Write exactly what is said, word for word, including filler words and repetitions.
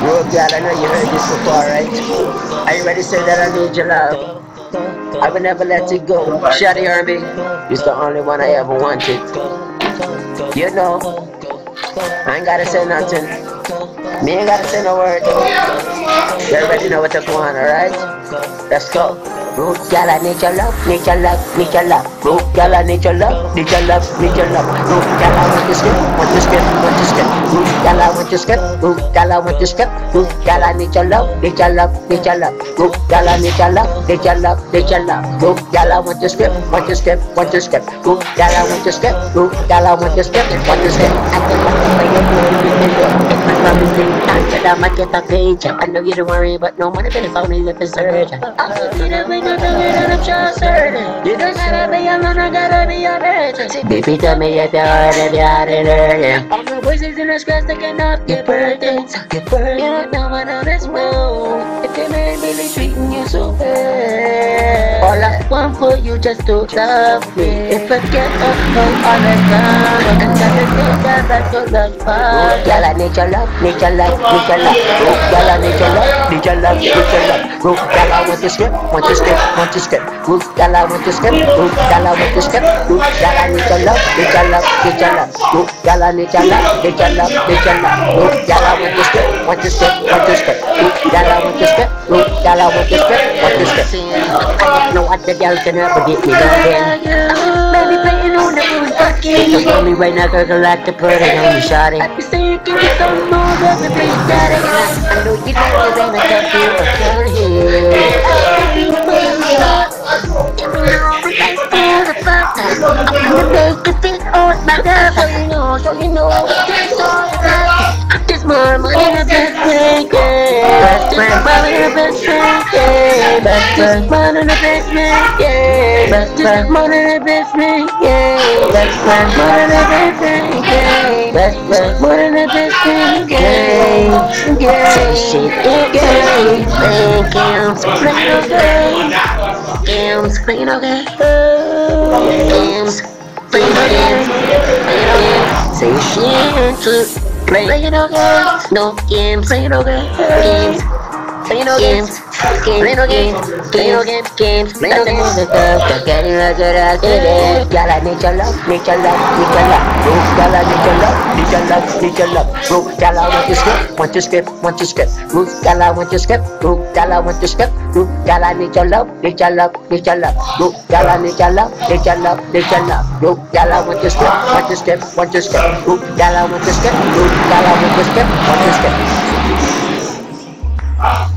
Road girl, I know you heard this before, right? Are you ready to say that I need your love? I will never let it go. Shawty Herbie, you're the only one I ever wanted. You know, I ain't gotta say nothing. Me ain't gotta say no word. You already know what to go on, alright? Let's go. Road girl, I need your love, need your love, need your love. Road girl, I need your love, need your love, need your love. Road girl, I want to skip, want to skip, want to skip. Road girl, I want to skip, road girl, I want to skip. Road girl, I need your love, need your love, need your love. Road girl, I need your love, need your love, need your love. Road girl, I want to skip, want to skip, want to skip. Road girl, I want to skip, road girl, I want to skip, want to skip. I can walk away and you in the my mom is in time to the market of page. I know you don't worry, but no money for the phone is if it's urgent. You don't gotta be a man, I gotta be a virgin. Baby, tell me if you're hard, if you're hard and hurting. All the voices in the scratch, they cannot get burdens. Get burned. You don't know what all this will. If your man really treating you so bad, all I want for you just to love me. If I get up from all the time, and got to think that I could love far. Girl, I need your love, need your love, need your love. Oh, girl, I need your love, need your love, need your love. Oh, girl, I want to skip, want to skip, want to skip. Oh, girl, I want to skip, oh, girl, I want to skip. Oh, girl, I need your love, need your love, need your love. Oh, girl, I need your love, need your love, need your love. Oh, girl, I want to skip, want to skip, want to skip. Oh, girl, I want to skip, oh, girl, I want to skip, want to skip. I don't know what the girl can ever get me done. Baby, playing on the moon, fucking. So tell me right now, girl, I like to put it on you, shawty. I be saying, give me some more, baby, please, daddy. I know you know it ain't a tough deal, but can't hear. I'm gonna make you feel old, my girl. So you know, so you know, there's more money in the best friend, yeah. Best friend, money in the best friend, yeah. Best friend, money in the best friend, yeah. Best friend, money in the best friend, yeah. Best friend, money in the best friend, yeah. Best friend, money in the best friend, yeah. Yeah, shit, yeah, yeah. Games, play no game. Games, play no game. Games, play no game. Play no game. Say shit to play. Play no games. No games. Play no games. Play no games. Play no games. Play no games. Games. Play no games. Girl, I need your love. Need your love. Need your love. Girl, I need your love. Need your love. Need your love. Girl, I want to skip. Want to skip. Want to skip. Girl, I want to skip. Girl, I want to skip. Girl, I need your love. Need your love. Need your love. Girl, I need your love. Need your love. Need your love. Girl, I want to skip. Want to skip. Want to skip. Girl, I want to skip. Girl, I want to skip. Want to skip.